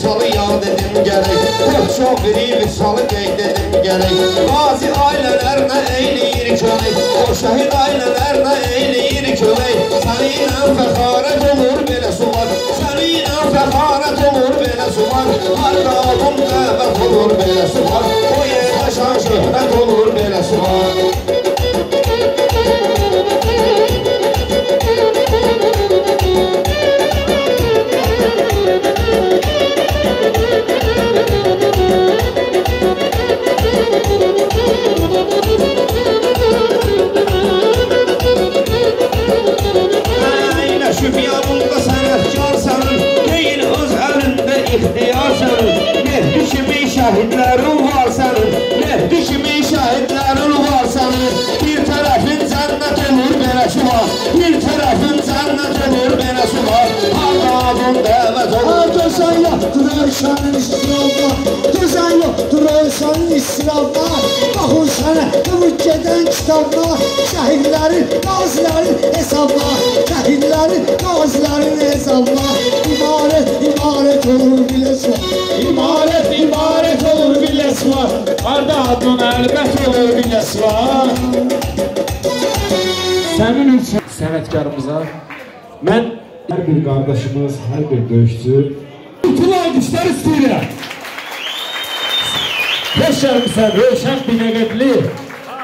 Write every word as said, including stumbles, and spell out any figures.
visalı yad edim gerek. Çok çok iri visalı qeyd edim gerek. Qazi ailələrinə eyləyir kömək, o şəhid ailələrinə eyləyir kömək. Səninlə fəxarət olur belə sular, səninlə fəxarət olur belə sular. Harda adın dəvət olur belə sular, o yerdə şan şöhrət olur belə sular. Şübyanında sənətkar sənin, deyil öz əlində ixtiyar sənin. Mehdi kimi şəhidlərin var sənin, Mehdi kimi şəhidlərin var sənin. Bir tərəfin cənnət olur belə sular, bir tərəfin cənnət olur belə sular. Harda adın dəvət olur. Dözən yoxdur ölçənin istirabına, dözən yoxdur ölçənin istirabına. Baxın sənə qıvıq gedən kitabına, şəhidlərin, qazilərin hesabına, şəhidlərin, qazilərin hesabına. İmarət, imarət olur biləsi var, İmarət, imarət olur biləsi var. Harda adın əlbət olur biləsi var. Sənin üçün sənətkarımıza mən hər bir qardaşımız, hər bir döyüşçü bütün alqışlar istəyirəm. Hoş gəlmişsən, Rövşən Binəqədli.